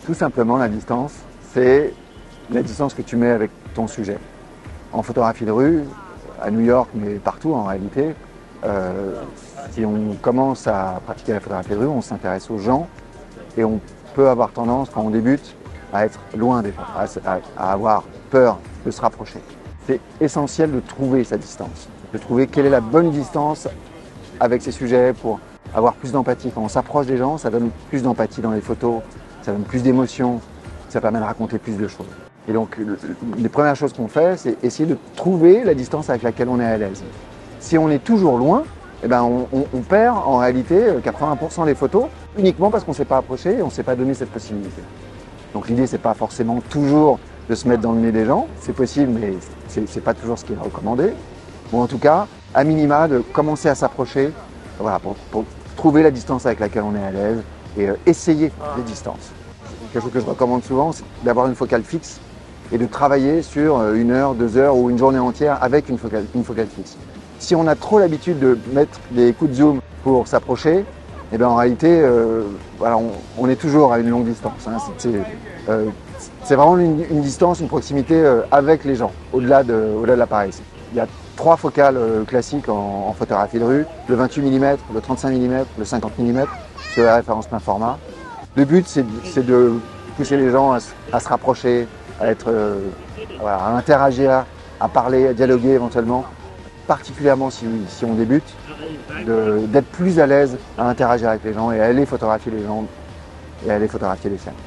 Tout simplement, la distance, c'est la distance que tu mets avec ton sujet. En photographie de rue, à New York, mais partout en réalité, si on commence à pratiquer la photographie de rue, on s'intéresse aux gens et on peut avoir tendance, quand on débute, à être loin des gens, à avoir peur de se rapprocher. C'est essentiel de trouver sa distance, de trouver quelle est la bonne distance avec ses sujets pour avoir plus d'empathie. Quand on s'approche des gens, ça donne plus d'empathie dans les photos, ça donne plus d'émotion, ça permet de raconter plus de choses. Et donc, les premières choses qu'on fait, c'est essayer de trouver la distance avec laquelle on est à l'aise. Si on est toujours loin, eh ben on perd en réalité 80% des photos uniquement parce qu'on ne s'est pas approché et on ne s'est pas donné cette possibilité. Donc l'idée, c'est pas forcément toujours de se mettre dans le nez des gens, c'est possible, mais c'est pas toujours ce qui est recommandé. Bon, en tout cas, à minima, de commencer à s'approcher, voilà, pour trouver la distance avec laquelle on est à l'aise et essayer les distances. Quelque chose que je recommande souvent, c'est d'avoir une focale fixe et de travailler sur 1 heure, 2 heures ou une journée entière avec une focale fixe. Si on a trop l'habitude de mettre des coups de zoom pour s'approcher, eh bien en réalité, voilà, on est toujours à une longue distance. Hein. C'est vraiment une distance, une proximité avec les gens, au-delà de l'appareil. Il y a 3 focales classiques en photographie de rue, le 28 mm, le 35 mm, le 50 mm, c'est la référence plein format. Le but, c'est de pousser les gens à se rapprocher, à voilà, à interagir, à parler, à dialoguer éventuellement, particulièrement si on débute, d'être plus à l'aise à interagir avec les gens et à aller photographier les gens et à aller photographier les scènes.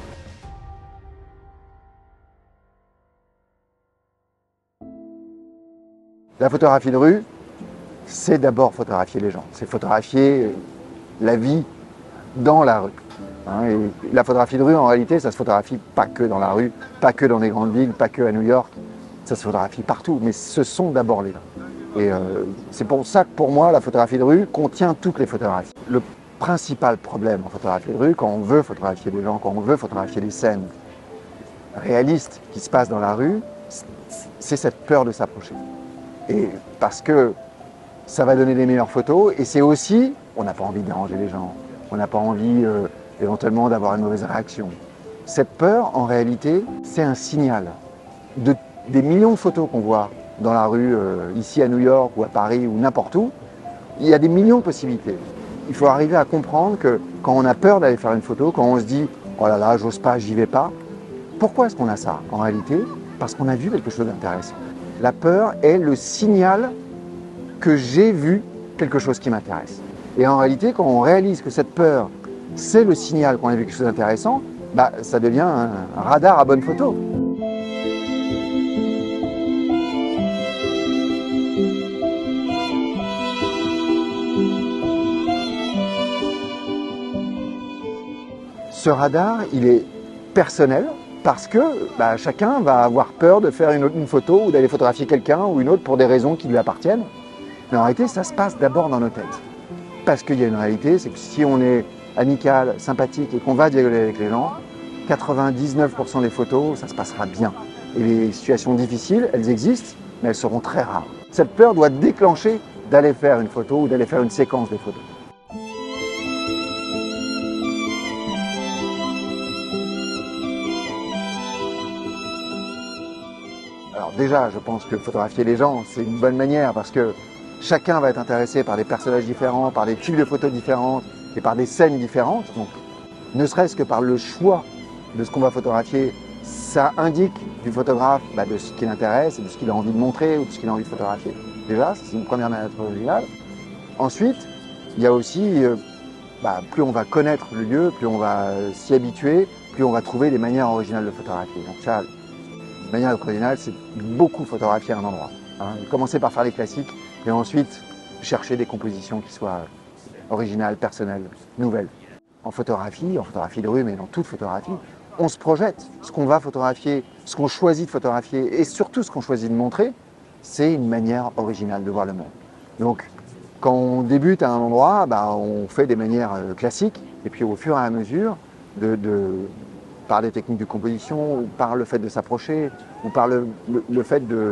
La photographie de rue, c'est d'abord photographier les gens, c'est photographier la vie dans la rue. Hein, et la photographie de rue, en réalité, ça se photographie pas que dans la rue, pas que dans les grandes villes, pas que à New York, ça se photographie partout, mais ce sont d'abord les gens. Et c'est pour ça que pour moi, la photographie de rue contient toutes les photographies. Le principal problème en photographie de rue, quand on veut photographier des gens, quand on veut photographier des scènes réalistes qui se passent dans la rue, c'est cette peur de s'approcher. Et parce que ça va donner des meilleures photos, et c'est aussi, on n'a pas envie de déranger les gens, on n'a pas envie éventuellement d'avoir une mauvaise réaction. Cette peur, en réalité, c'est un signal des millions de photos qu'on voit dans la rue, ici à New York ou à Paris ou n'importe où. Il y a des millions de possibilités. Il faut arriver à comprendre que quand on a peur d'aller faire une photo, quand on se dit « oh là là, j'ose pas, j'y vais pas », pourquoi est-ce qu'on a ça? En réalité, parce qu'on a vu quelque chose d'intéressant. La peur est le signal que j'ai vu quelque chose qui m'intéresse. Et en réalité, quand on réalise que cette peur, c'est le signal qu'on a vu quelque chose d'intéressant, bah, ça devient un radar à bonne photo. Ce radar, il est personnel parce que bah, chacun va avoir peur de faire une photo ou d'aller photographier quelqu'un ou une autre pour des raisons qui lui appartiennent. Mais en réalité, ça se passe d'abord dans nos têtes. Parce qu'il y a une réalité, c'est que si on est amical, sympathique et qu'on va dialoguer avec les gens, 99% des photos, ça se passera bien. Et les situations difficiles, elles existent, mais elles seront très rares. Cette peur doit déclencher d'aller faire une photo ou d'aller faire une séquence de photos. Alors déjà, je pense que photographier les gens, c'est une bonne manière parce que chacun va être intéressé par des personnages différents, par des types de photos différentes et par des scènes différentes. Donc, ne serait-ce que par le choix de ce qu'on va photographier, ça indique du photographe de ce qui l'intéresse et de ce qu'il a envie de montrer ou de ce qu'il a envie de photographier. Déjà, c'est une première manière d'être original. Ensuite, il y a aussi, plus on va connaître le lieu, plus on va s'y habituer, plus on va trouver des manières originales de photographier. Donc ça, une manière d'être originale, c'est beaucoup photographier un endroit. Hein. Commencer par faire les classiques et ensuite chercher des compositions qui soient originales, personnelles, nouvelles. En photographie de rue, mais dans toute photographie, on se projette. Ce qu'on va photographier, ce qu'on choisit de photographier et surtout ce qu'on choisit de montrer, c'est une manière originale de voir le monde. Donc, quand on débute à un endroit, on fait des manières classiques et puis au fur et à mesure, par des techniques de composition, ou par le fait de s'approcher, ou par le fait de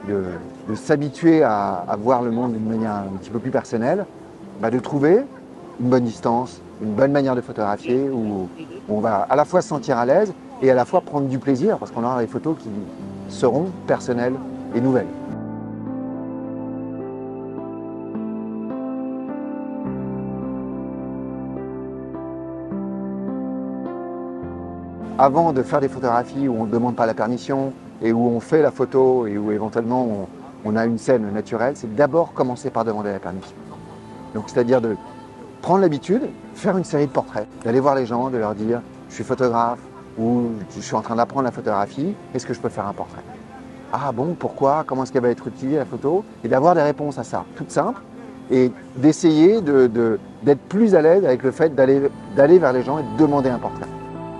s'habituer à voir le monde d'une manière un petit peu plus personnelle, de trouver une bonne distance, une bonne manière de photographier, où on va à la fois se sentir à l'aise et à la fois prendre du plaisir, parce qu'on aura des photos qui seront personnelles et nouvelles. Avant de faire des photographies où on ne demande pas la permission et où on fait la photo et où éventuellement on a une scène naturelle, c'est d'abord commencer par demander la permission. Donc c'est-à-dire de prendre l'habitude, faire une série de portraits, d'aller voir les gens, de leur dire « je suis photographe » ou « je suis en train d'apprendre la photographie, est-ce que je peux faire un portrait ?» Ah bon, pourquoi? Comment est-ce qu'elle va être utilisée la photo? Et d'avoir des réponses à ça, toutes simples, et d'essayer d'être plus à l'aise avec le fait d'aller vers les gens et de demander un portrait.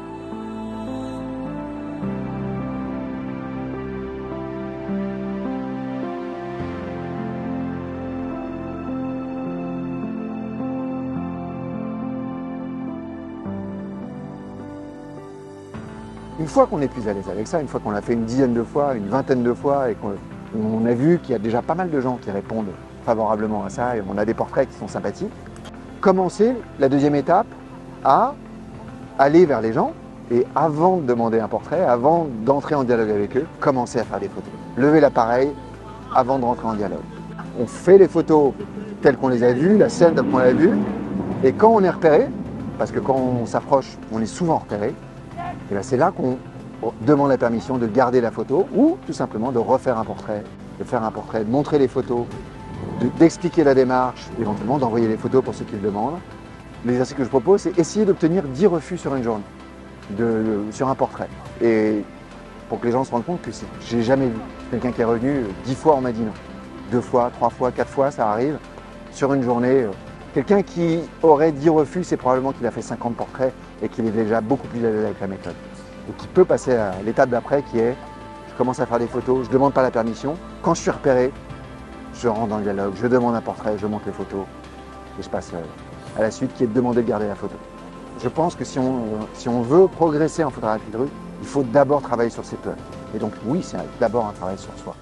Une fois qu'on est plus à l'aise avec ça, une fois qu'on l'a fait une dizaine de fois, une vingtaine de fois et qu'on a vu qu'il y a déjà pas mal de gens qui répondent favorablement à ça et on a des portraits qui sont sympathiques, commencer la deuxième étape à aller vers les gens et avant de demander un portrait, avant d'entrer en dialogue avec eux, commencer à faire des photos. Lever l'appareil avant de rentrer en dialogue. On fait les photos telles qu'on les a vues, la scène telle qu'on l'a vue, et quand on est repéré, parce que quand on s'approche, on est souvent repéré, et bien c'est là qu'on demande la permission de garder la photo ou tout simplement de refaire un portrait, de faire un portrait, de montrer les photos, d'expliquer la démarche, éventuellement d'envoyer les photos pour ceux qui le demandent. L'exercice que je propose, c'est essayer d'obtenir 10 refus sur une journée, sur un portrait. Et pour que les gens se rendent compte que j'ai jamais vu quelqu'un qui est revenu 10 fois, on m'a dit non. 2 fois, 3 fois, 4 fois, ça arrive sur une journée. Quelqu'un qui aurait 10 refus, c'est probablement qu'il a fait 50 portraits et qu'il est déjà beaucoup plus à l'aise avec la méthode. Et qui peut passer à l'étape d'après qui est, je commence à faire des photos, je ne demande pas la permission. Quand je suis repéré, je rentre dans le dialogue, je demande un portrait, je monte les photos et je passe à la suite qui est de demander de garder la photo. Je pense que si on veut progresser en photographie de rue, il faut d'abord travailler sur ses peurs. Et donc oui, c'est d'abord un travail sur soi.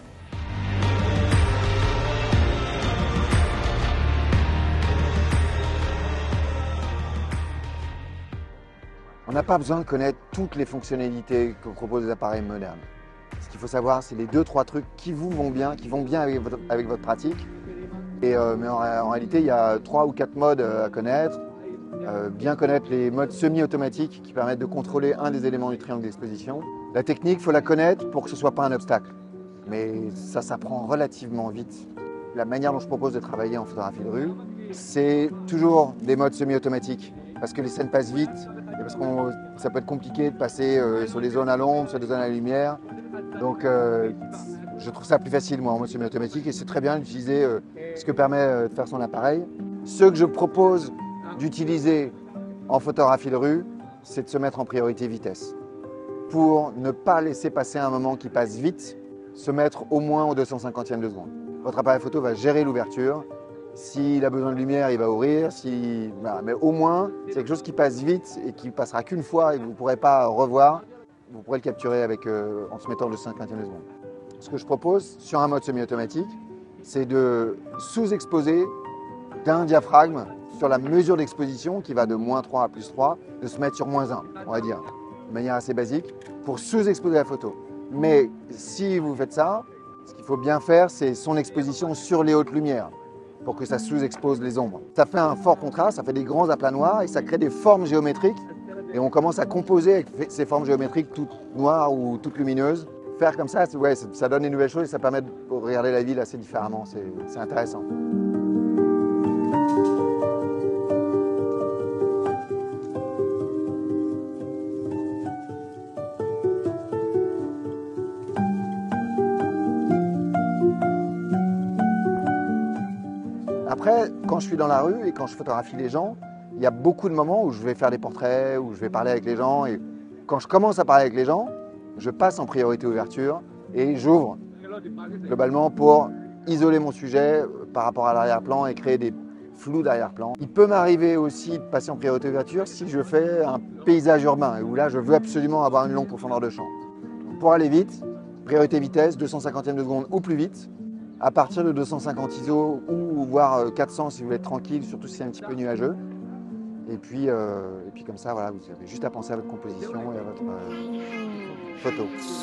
On n'a pas besoin de connaître toutes les fonctionnalités que proposent les appareils modernes. Ce qu'il faut savoir, c'est les 2-3 trucs qui vous vont bien, qui vont bien avec votre pratique. Mais en réalité, il y a 3 ou 4 modes à connaître. Bien connaître les modes semi-automatiques qui permettent de contrôler un des éléments du triangle d'exposition. La technique, il faut la connaître pour que ce ne soit pas un obstacle. Mais ça s'apprend relativement vite. La manière dont je propose de travailler en photographie de rue, c'est toujours des modes semi-automatiques. Parce que les scènes passent vite, et parce que ça peut être compliqué de passer sur des zones à l'ombre, sur des zones à la lumière. Donc je trouve ça plus facile moi en mode semi-automatique et c'est très bien d'utiliser ce que permet de faire son appareil. Ce que je propose d'utiliser en photographie de rue, c'est de se mettre en priorité vitesse. Pour ne pas laisser passer un moment qui passe vite, se mettre au moins au 250e de seconde. Votre appareil photo va gérer l'ouverture. S'il a besoin de lumière, il va ouvrir. Voilà. Mais au moins, c'est quelque chose qui passe vite et qui passera qu'une fois et que vous ne pourrez pas revoir. Vous pourrez le capturer en se mettant le 50e de seconde. Ce que je propose sur un mode semi-automatique, c'est de sous-exposer d'un diaphragme sur la mesure d'exposition qui va de -3 à +3, de se mettre sur -1, on va dire, de manière assez basique, pour sous-exposer la photo. Mais si vous faites ça, ce qu'il faut bien faire, c'est son exposition sur les hautes lumières, pour que ça sous-expose les ombres. Ça fait un fort contraste, ça fait des grands aplats noirs et ça crée des formes géométriques. Et on commence à composer avec ces formes géométriques toutes noires ou toutes lumineuses. Faire comme ça, ouais, ça donne des nouvelles choses et ça permet de regarder la ville assez différemment. C'est intéressant. Après, quand je suis dans la rue et quand je photographie les gens, il y a beaucoup de moments où je vais faire des portraits, où je vais parler avec les gens. Et quand je commence à parler avec les gens, je passe en priorité ouverture et j'ouvre globalement pour isoler mon sujet par rapport à l'arrière-plan et créer des flous d'arrière-plan. Il peut m'arriver aussi de passer en priorité ouverture si je fais un paysage urbain où là je veux absolument avoir une longue profondeur de champ. Pour aller vite, priorité vitesse, 250e de seconde ou plus vite. À partir de 250 ISO ou voire 400 si vous voulez être tranquille, surtout si c'est un petit peu nuageux. Et puis comme ça, voilà, vous avez juste à penser à votre composition et à votre photo.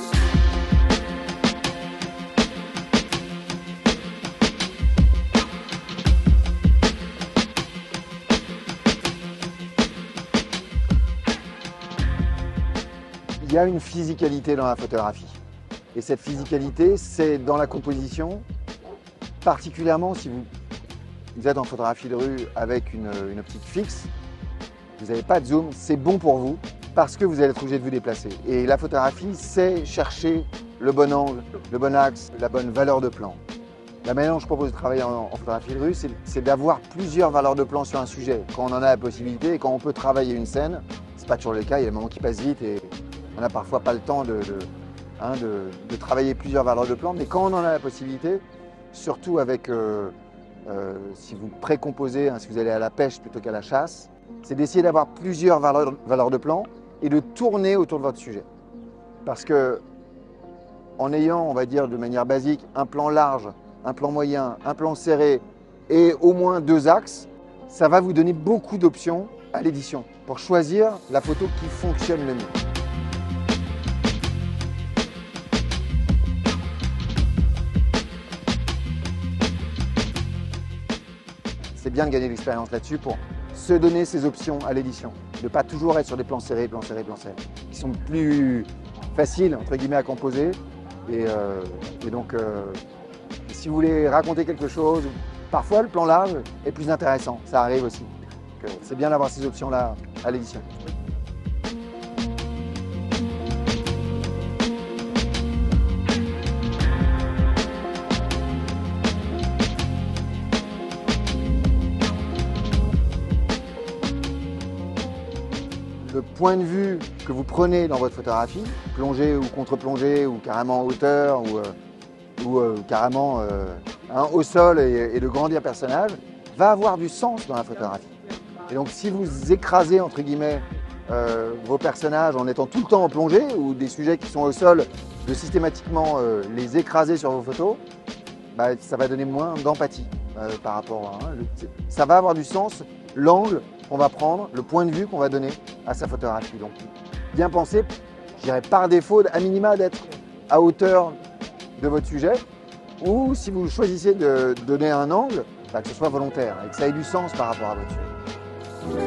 Il y a une physicalité dans la photographie. Et cette physicalité, c'est dans la composition, particulièrement si vous êtes en photographie de rue avec une optique fixe, vous n'avez pas de zoom, c'est bon pour vous parce que vous allez être obligé de vous déplacer. Et la photographie, c'est chercher le bon angle, le bon axe, la bonne valeur de plan. La manière dont je propose de travailler en photographie de rue, c'est d'avoir plusieurs valeurs de plan sur un sujet. Quand on en a la possibilité et quand on peut travailler une scène, c'est pas toujours le cas, il y a des moments qui passent vite et on n'a parfois pas le temps de travailler plusieurs valeurs de plan, mais quand on en a la possibilité, surtout avec, si vous précomposez, si vous allez à la pêche plutôt qu'à la chasse, c'est d'essayer d'avoir plusieurs valeurs de plan et de tourner autour de votre sujet. Parce que en ayant, on va dire de manière basique, un plan large, un plan moyen, un plan serré et au moins 2 axes, ça va vous donner beaucoup d'options à l'édition pour choisir la photo qui fonctionne le mieux. C'est bien de gagner de l'expérience là-dessus pour se donner ces options à l'édition. De ne pas toujours être sur des plans serrés, qui sont plus faciles, entre guillemets, à composer. Et donc, si vous voulez raconter quelque chose, parfois le plan large est plus intéressant, ça arrive aussi. C'est bien d'avoir ces options-là à l'édition. Le point de vue que vous prenez dans votre photographie, plongée ou contre-plongée ou carrément en hauteur ou carrément au sol et de grandir personnage, va avoir du sens dans la photographie. Et donc si vous écrasez entre guillemets vos personnages en étant tout le temps en plongée ou des sujets qui sont au sol, de systématiquement les écraser sur vos photos, bah, ça va donner moins d'empathie par rapport à... ça va avoir du sens, l'angle qu'on va prendre, le point de vue qu'on va donner à sa photographie. Donc bien penser, je dirais par défaut, à minima d'être à hauteur de votre sujet, ou si vous choisissez de donner un angle, bah, que ce soit volontaire et que ça ait du sens par rapport à votre sujet.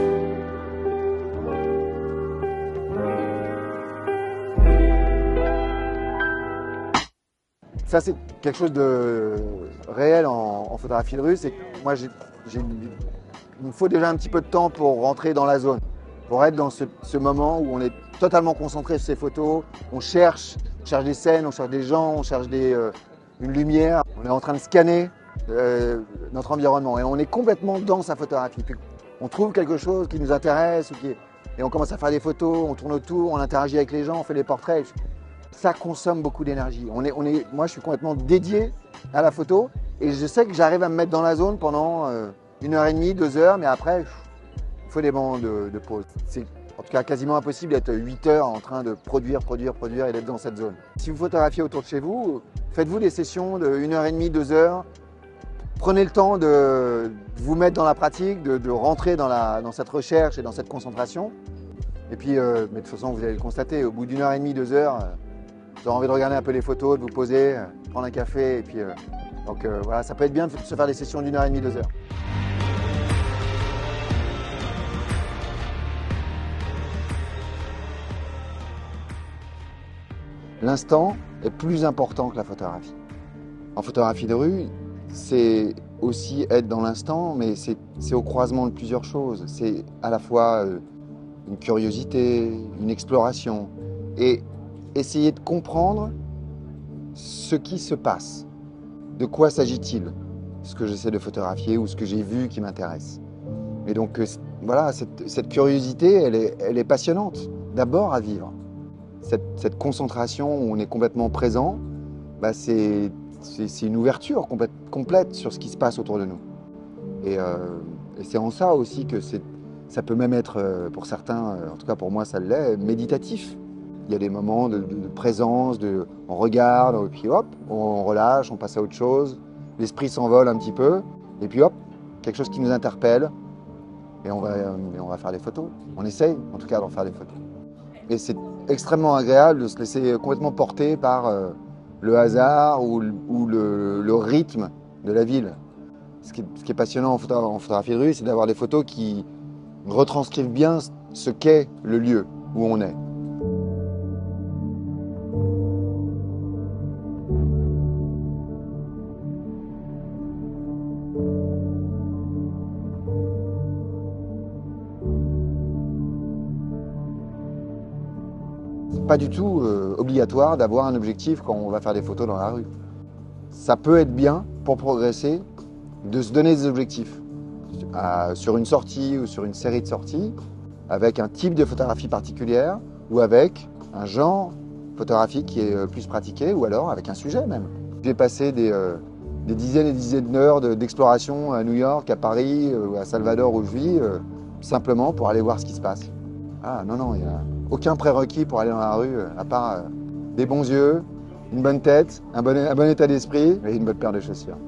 Ça, c'est quelque chose de réel en photographie de rue, c'est que moi, il me faut déjà un petit peu de temps pour rentrer dans la zone, pour être dans ce moment où on est totalement concentré sur ces photos, on cherche des scènes, on cherche des gens, on cherche une lumière, on est en train de scanner notre environnement et on est complètement dans sa photographie. Puis on trouve quelque chose qui nous intéresse et on commence à faire des photos, on tourne autour, on interagit avec les gens, on fait des portraits. Ça consomme beaucoup d'énergie. Moi, je suis complètement dédié à la photo et je sais que j'arrive à me mettre dans la zone pendant 1h30, 2 heures, mais après, il faut des moments de pause. C'est en tout cas quasiment impossible d'être 8 heures en train de produire et d'être dans cette zone. Si vous photographiez autour de chez vous, faites-vous des sessions de 1h30, 2 heures. Prenez le temps de vous mettre dans la pratique, de rentrer dans cette recherche et dans cette concentration. Et puis, mais de toute façon, vous allez le constater, au bout d'1h30, 2 heures, vous avez envie de regarder un peu les photos, de vous poser, prendre un café. Et puis, voilà, ça peut être bien de se faire des sessions d'1h30, 2 heures. L'instant est plus important que la photographie. En photographie de rue, c'est aussi être dans l'instant, mais c'est au croisement de plusieurs choses. C'est à la fois une curiosité, une exploration, et essayer de comprendre ce qui se passe. De quoi s'agit-il? Ce que j'essaie de photographier ou ce que j'ai vu qui m'intéresse. Et donc voilà, cette curiosité, elle est passionnante, d'abord à vivre. Cette concentration où on est complètement présent, bah c'est une ouverture complète sur ce qui se passe autour de nous. Et c'est en ça aussi que ça peut même être, pour certains, en tout cas pour moi ça l'est, méditatif. Il y a des moments de présence, on regarde, et puis hop, on relâche, on passe à autre chose, l'esprit s'envole un petit peu, et puis hop, quelque chose qui nous interpelle, et on va faire des photos. On essaye en tout cas d'en faire des photos. Et c'est extrêmement agréable de se laisser complètement porter par le hasard ou le rythme de la ville. Ce qui est passionnant en photographie de rue, c'est d'avoir des photos qui retranscrivent bien ce qu'est le lieu où on est. C'est pas du tout obligatoire d'avoir un objectif quand on va faire des photos dans la rue. Ça peut être bien pour progresser de se donner des objectifs sur une sortie ou sur une série de sorties avec un type de photographie particulière ou avec un genre photographique qui est plus pratiqué ou alors avec un sujet même. J'ai passé des dizaines et dizaines d'heures d'exploration à New York, à Paris, à Salvador où je vis, simplement pour aller voir ce qui se passe. Ah non, il n'y a aucun prérequis pour aller dans la rue à part des bons yeux, une bonne tête, un bon état d'esprit et une bonne paire de chaussures.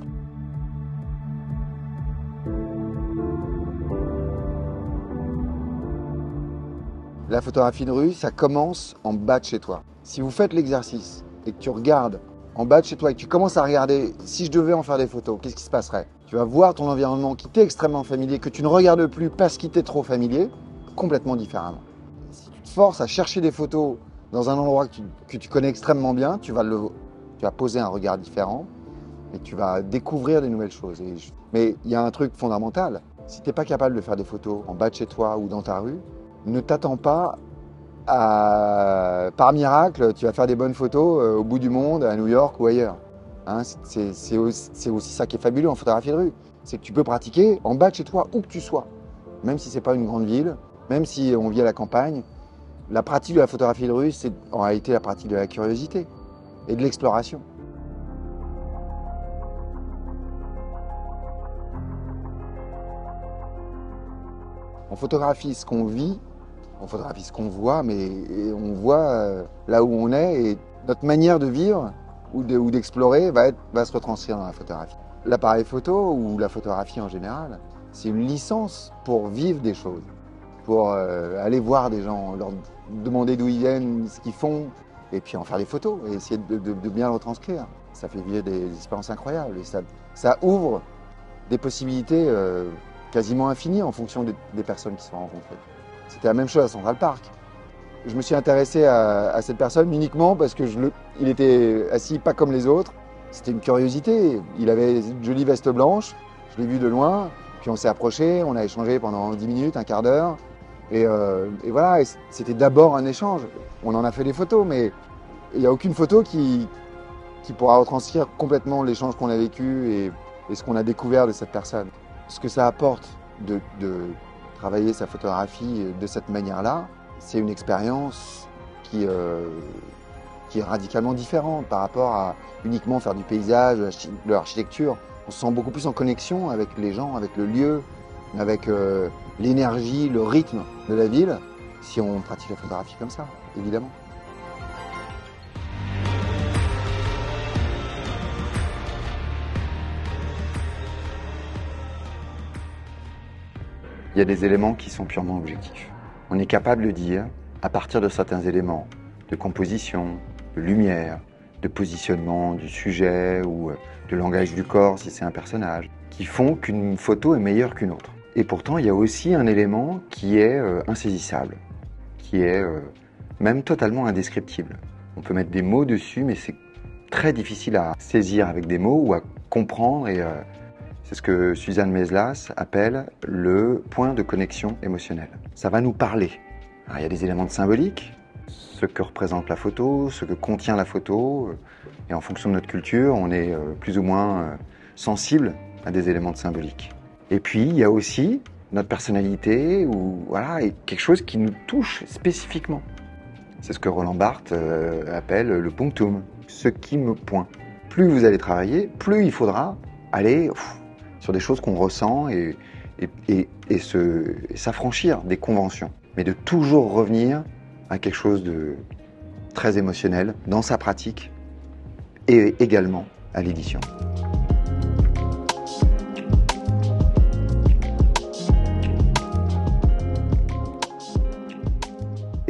La photographie de rue, ça commence en bas de chez toi. Si vous faites l'exercice et que tu regardes en bas de chez toi et que tu commences à regarder si je devais en faire des photos, qu'est-ce qui se passerait? Tu vas voir ton environnement qui t'est extrêmement familier, que tu ne regardes plus parce qu'il t'est trop familier, complètement différemment. Si tu te forces à chercher des photos dans un endroit que tu connais extrêmement bien, tu vas poser un regard différent et tu vas découvrir des nouvelles choses. Mais il y a un truc fondamental. Si tu n'es pas capable de faire des photos en bas de chez toi ou dans ta rue, ne t'attends pas par miracle, tu vas faire des bonnes photos au bout du monde, à New York ou ailleurs. Hein, c'est aussi ça qui est fabuleux en photographie de rue. C'est que tu peux pratiquer en bas de chez toi, où que tu sois. Même si ce n'est pas une grande ville, même si on vit à la campagne. La pratique de la photographie de rue, c'est en réalité la pratique de la curiosité et de l'exploration. On photographie ce qu'on vit, on photographie ce qu'on voit, mais on voit là où on est et notre manière de vivre ou d'explorer va se retranscrire dans la photographie. L'appareil photo ou la photographie en général, c'est une licence pour vivre des choses, pour aller voir des gens, leur demander d'où ils viennent, ce qu'ils font, et puis en faire des photos et essayer de bien le retranscrire. Ça fait vivre des expériences incroyables et ça ouvre des possibilités quasiment infinies en fonction des personnes qui sont rencontrées. C'était la même chose à Central Park. Je me suis intéressé à cette personne uniquement parce que il était assis pas comme les autres. C'était une curiosité. Il avait une jolie veste blanche. Je l'ai vu de loin. Puis on s'est approché. On a échangé pendant 10 minutes, un quart d'heure. Et voilà. Et c'était d'abord un échange. On en a fait des photos, mais il n'y a aucune photo qui pourra retranscrire complètement l'échange qu'on a vécu et ce qu'on a découvert de cette personne. Ce que ça apporte de travailler sa photographie de cette manière-là, c'est une expérience qui est radicalement différente par rapport à uniquement faire du paysage, de l'architecture. On se sent beaucoup plus en connexion avec les gens, avec le lieu, avec l'énergie, le rythme de la ville, si on pratique la photographie comme ça, évidemment. Il y a des éléments qui sont purement objectifs. On est capable de dire, à partir de certains éléments, de composition, de lumière, de positionnement du sujet ou de langage du corps si c'est un personnage, qui font qu'une photo est meilleure qu'une autre. Et pourtant, il y a aussi un élément qui est insaisissable, qui est même totalement indescriptible. On peut mettre des mots dessus, mais c'est très difficile à saisir avec des mots ou à comprendre et c'est ce que Suzanne Meslas appelle le point de connexion émotionnelle. Ça va nous parler. Alors, il y a des éléments de symbolique, ce que représente la photo, ce que contient la photo. Et en fonction de notre culture, on est plus ou moins sensible à des éléments de symbolique. Et puis, il y a aussi notre personnalité ou voilà, et quelque chose qui nous touche spécifiquement. C'est ce que Roland Barthes appelle le punctum, ce qui me pointe. Plus vous allez travailler, plus il faudra aller sur des choses qu'on ressent et s'affranchir des conventions. Mais de toujours revenir à quelque chose de très émotionnel dans sa pratique et également à l'édition.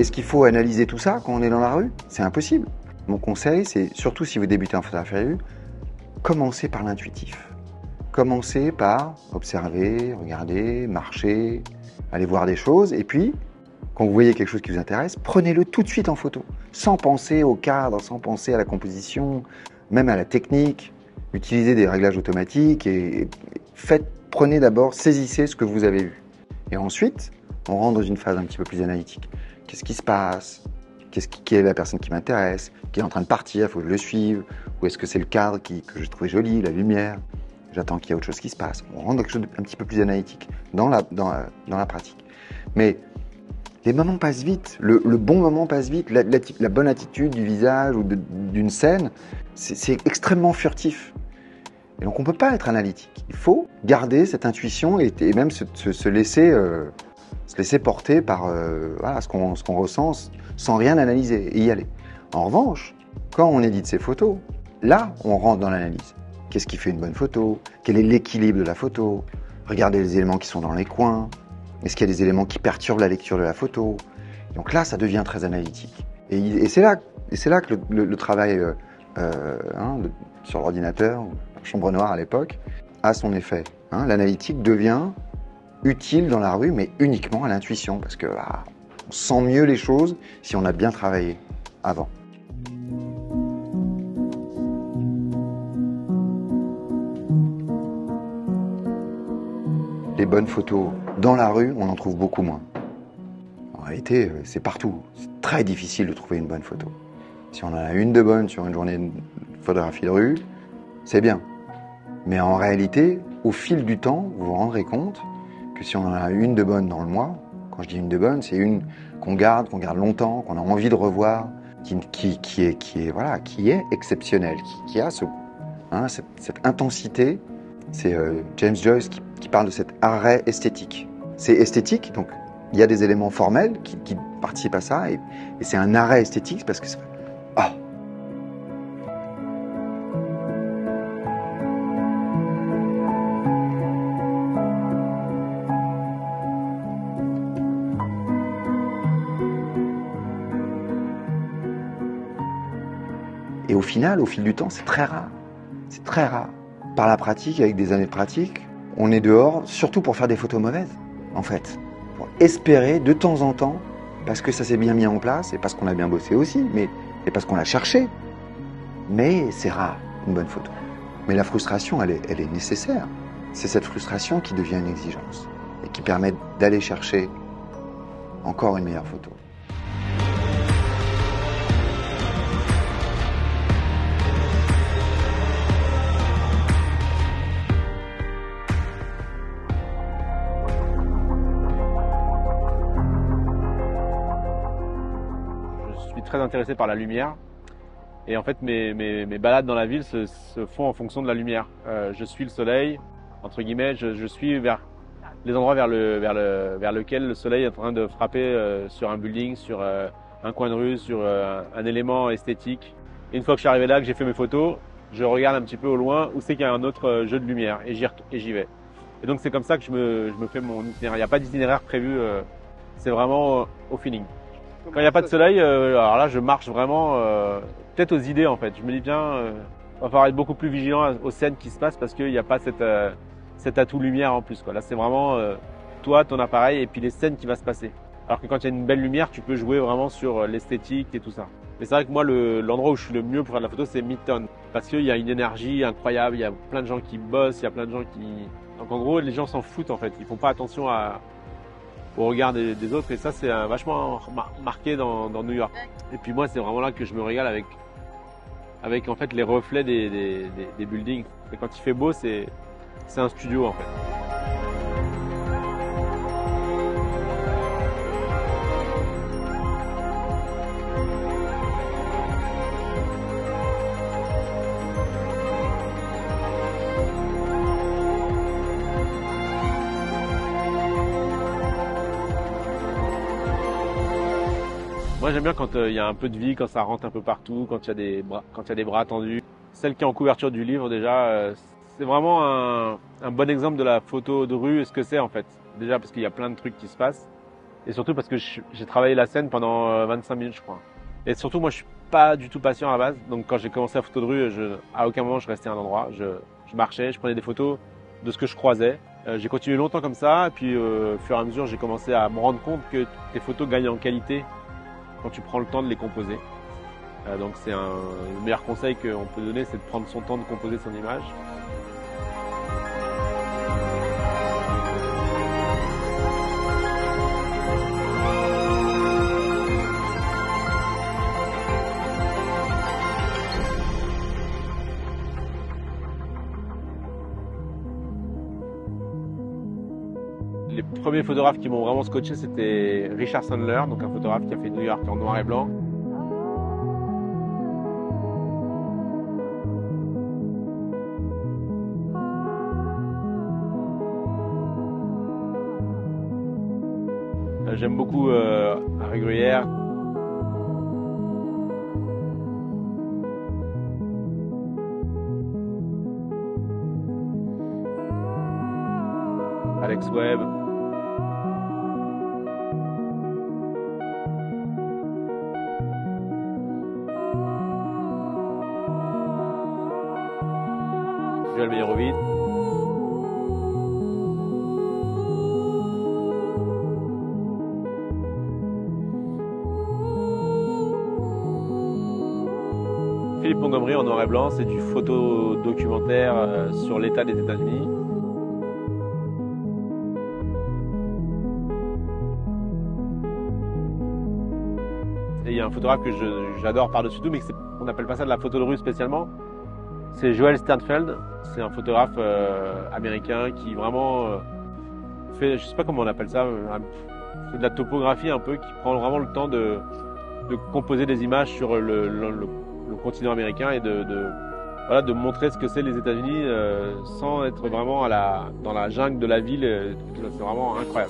Est-ce qu'il faut analyser tout ça quand on est dans la rue? C'est impossible. Mon conseil, c'est surtout si vous débutez en photographie à la rue, commencez par l'intuitif. Commencez par observer, regarder, marcher, aller voir des choses. Et puis, quand vous voyez quelque chose qui vous intéresse, prenez-le tout de suite en photo. Sans penser au cadre, sans penser à la composition, même à la technique. Utilisez des réglages automatiques et prenez d'abord, saisissez ce que vous avez vu. Et ensuite, on rentre dans une phase un petit peu plus analytique. Qu'est-ce qui se passe? Qui est la personne qui m'intéresse? Qui est en train de partir? Il faut que je le suive? Ou est-ce que c'est le cadre que j'ai trouvé joli, la lumière? J'attends qu'il y ait autre chose qui se passe. On rentre dans quelque chose d'un petit peu plus analytique dans la pratique. Mais les moments passent vite. Le bon moment passe vite. La bonne attitude du visage ou d'une scène, c'est extrêmement furtif. Et donc on ne peut pas être analytique. Il faut garder cette intuition et même se laisser porter par voilà, ce qu'on ressent sans rien analyser et y aller. En revanche, quand on édite ses photos, là, on rentre dans l'analyse. Qu'est-ce qui fait une bonne photo? Quel est l'équilibre de la photo? Regardez les éléments qui sont dans les coins. Est-ce qu'il y a des éléments qui perturbent la lecture de la photo? Donc là, ça devient très analytique. Et c'est là que le travail sur l'ordinateur, la chambre noire à l'époque, a son effet. L'analytique devient utile dans la rue, mais uniquement à l'intuition, parce que on sent mieux les choses si on a bien travaillé avant. Les bonnes photos dans la rue, on en trouve beaucoup moins. En réalité, c'est partout. C'est très difficile de trouver une bonne photo. Si on en a une de bonne sur une journée de photographie de rue, c'est bien. Mais en réalité, au fil du temps, vous vous rendrez compte que si on en a une de bonne dans le mois, quand je dis une de bonne, c'est une qu'on garde longtemps, qu'on a envie de revoir, qui est exceptionnelle, qui a cette intensité. C'est James Joyce qui parle de cet arrêt esthétique. C'est esthétique, donc il y a des éléments formels qui participent à ça, et c'est un arrêt esthétique parce que c'est... Ah. Et au final, au fil du temps, c'est très rare. C'est très rare. Par la pratique, avec des années de pratique, on est dehors, surtout pour faire des photos mauvaises, en fait. Pour espérer de temps en temps, parce que ça s'est bien mis en place, et parce qu'on a bien bossé aussi, et parce qu'on l'a cherché. Mais c'est rare, une bonne photo. Mais la frustration, elle est nécessaire. C'est cette frustration qui devient une exigence, et qui permet d'aller chercher encore une meilleure photo. Très intéressé par la lumière et en fait mes balades dans la ville se font en fonction de la lumière. Je suis le soleil, entre guillemets, je suis vers les endroits vers lequel le soleil est en train de frapper sur un building, sur un coin de rue, sur un élément esthétique. Et une fois que je suis arrivé là, que j'ai fait mes photos, je regarde un petit peu au loin où c'est qu'il y a un autre jeu de lumière et j'y vais. Et donc c'est comme ça que je me fais mon itinéraire. Il n'y a pas d'itinéraire prévu, c'est vraiment au feeling. Quand il n'y a pas de soleil, alors là je marche vraiment peut-être aux idées en fait. Je me dis bien, va falloir être beaucoup plus vigilant aux scènes qui se passent parce qu'il n'y a pas cet atout lumière en plus, quoi. Là c'est vraiment toi, ton appareil et puis les scènes qui va se passer. Alors que quand il y a une belle lumière, tu peux jouer vraiment sur l'esthétique et tout ça. Mais c'est vrai que moi l'endroit où je suis le mieux pour faire de la photo c'est Midtown. Parce qu'il y a une énergie incroyable, il y a plein de gens qui bossent, il y a plein de gens qui... Donc en gros les gens s'en foutent en fait, ils font pas attention au regard des autres et ça c'est vachement marqué dans New York. Et puis moi c'est vraiment là que je me régale avec en fait les reflets des buildings. Et quand il fait beau c'est un studio en fait. Moi j'aime bien quand il y a un peu de vie, quand ça rentre un peu partout, quand il y a des bras tendus. Celle qui est en couverture du livre déjà, c'est vraiment un bon exemple de la photo de rue et ce que c'est en fait. Déjà parce qu'il y a plein de trucs qui se passent. Et surtout parce que j'ai travaillé la scène pendant 25 minutes, je crois. Et surtout, moi, je suis pas du tout patient à la base. Donc, quand j'ai commencé la photo de rue, à aucun moment je restais à un endroit. Je marchais, je prenais des photos de ce que je croisais. J'ai continué longtemps comme ça. Et puis, au fur et à mesure, j'ai commencé à me rendre compte que tes photos gagnent en qualité quand tu prends le temps de les composer. Donc, le meilleur conseil qu'on peut donner, c'est de prendre son temps de composer son image. Les premiers photographes qui m'ont vraiment scotché, c'était Richard Sandler, donc un photographe qui a fait New York en noir et blanc. J'aime beaucoup Harry Gruyère. Alex Webb. Joël Meyerowitz. Philippe Montgomery en noir et blanc, c'est du photo-documentaire sur l'état des États-Unis. Et il y a un photographe que j'adore par-dessus tout, mais on n'appelle pas ça de la photo de rue spécialement. C'est Joel Sternfeld. C'est un photographe américain qui vraiment fait, je sais pas comment on appelle ça, c'est de la topographie un peu, qui prend vraiment le temps de composer des images sur le continent américain et de montrer ce que c'est les États-Unis sans être vraiment dans la jungle de la ville. C'est vraiment incroyable.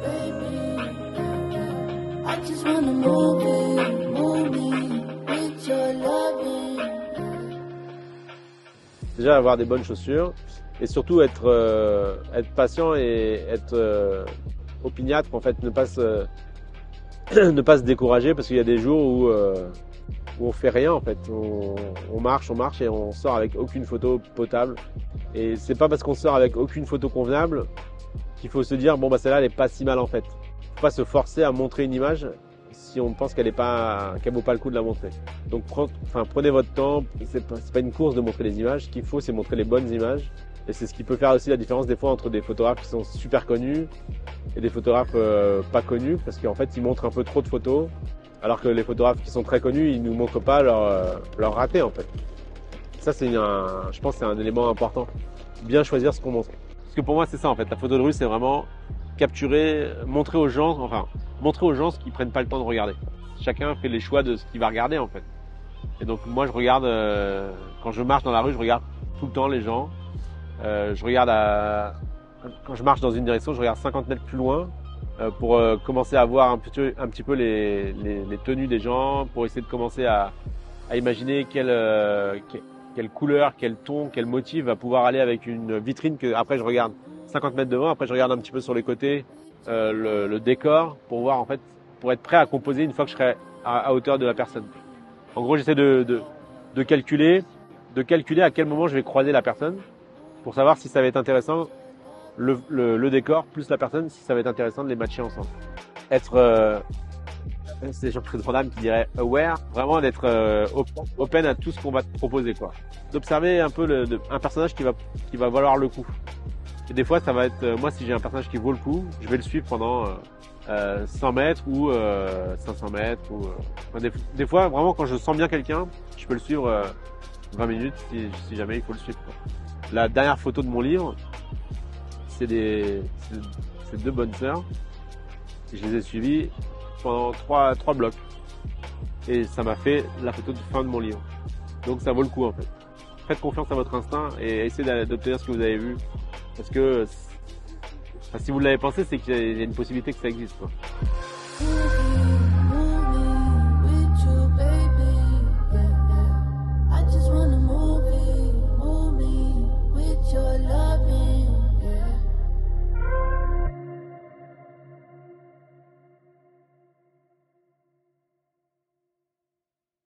Déjà avoir des bonnes chaussures et surtout être patient et être opiniâtre, en fait, ne pas se décourager, parce qu'il y a des jours où on fait rien en fait, on marche et on sort avec aucune photo potable. Et c'est pas parce qu'on sort avec aucune photo convenable qu'il faut se dire bon bah celle-là elle est pas si mal en fait. Faut pas se forcer à montrer une image si on pense qu'elle vaut pas le coup de la montrer. Donc prenez votre temps, c'est pas une course de montrer les images, ce qu'il faut c'est montrer les bonnes images. Et c'est ce qui peut faire aussi la différence des fois entre des photographes qui sont super connus et des photographes pas connus, parce qu'en fait ils montrent un peu trop de photos, alors que les photographes qui sont très connus, ils nous montrent pas leur raté en fait. Ça je pense que c'est un élément important, bien choisir ce qu'on montre. Parce que pour moi c'est ça en fait, la photo de rue c'est vraiment capturer, montrer aux gens ce qu'ils prennent pas le temps de regarder. Chacun fait les choix de ce qu'il va regarder en fait. Et donc moi je regarde, quand je marche dans la rue, je regarde tout le temps les gens. Quand je marche dans une direction, je regarde 50 mètres plus loin pour commencer à voir un petit peu les tenues des gens, pour essayer de commencer à imaginer quelle couleur, quel ton, quel motif va pouvoir aller avec une vitrine que après je regarde 50 mètres devant, après je regarde un petit peu sur les côtés le décor pour voir en fait, pour être prêt à composer une fois que je serai à hauteur de la personne. En gros, j'essaie de calculer à quel moment je vais croiser la personne pour savoir si ça va être intéressant le décor plus la personne, si ça va être intéressant de les matcher ensemble. C'est Jean-Claude Van Damme qui dirait aware, vraiment d'être open à tout ce qu'on va te proposer quoi. D'observer un peu un personnage qui va valoir le coup. Et des fois ça va être, moi si j'ai un personnage qui vaut le coup, je vais le suivre pendant 100 mètres ou 500 mètres. Des fois vraiment quand je sens bien quelqu'un, je peux le suivre 20 minutes si jamais il faut le suivre quoi. La dernière photo de mon livre, c'est deux bonnes sœurs. Je les ai suivies pendant trois blocs. Et ça m'a fait la photo de fin de mon livre. Donc ça vaut le coup en fait. Faites confiance à votre instinct et essayez d'obtenir ce que vous avez vu. Parce que si vous l'avez pensé, c'est qu'il y a une possibilité que ça existe quoi.